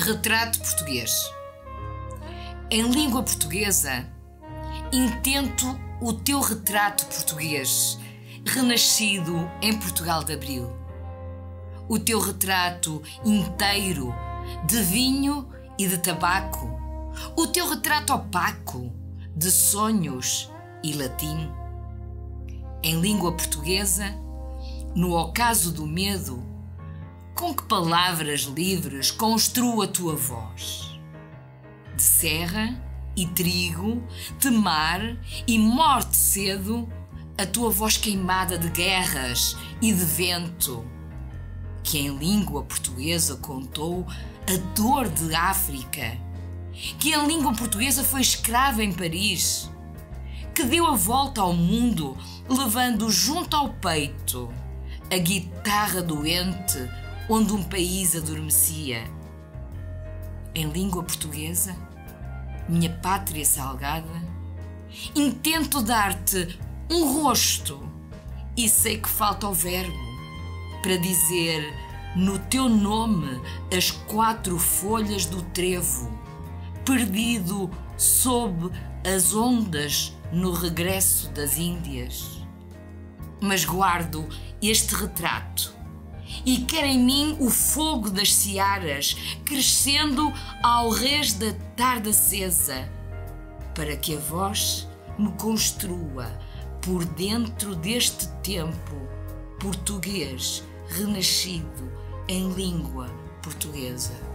Retrato português. Em língua portuguesa, intento o teu retrato português, renascido em Portugal de Abril. O teu retrato inteiro de vinho e de tabaco. O teu retrato opaco de sonhos e latim. Em língua portuguesa, no ocaso do medo, com que palavras livres construo a tua voz? De serra e trigo, de mar e morte cedo, a tua voz queimada de guerras e de vento, que em língua portuguesa contou a dor de África, que em língua portuguesa foi escrava em Paris, que deu a volta ao mundo levando junto ao peito a guitarra doente onde um país adormecia. Em língua portuguesa, minha pátria salgada, intento dar-te um rosto e sei que falta o verbo para dizer no teu nome as 4 folhas do trevo, perdido sob as ondas no regresso das Índias. Mas guardo este retrato e quero em mim o fogo das searas crescendo ao rés da tarde acesa, para que a voz me construa por dentro deste tempo português renascido em língua portuguesa.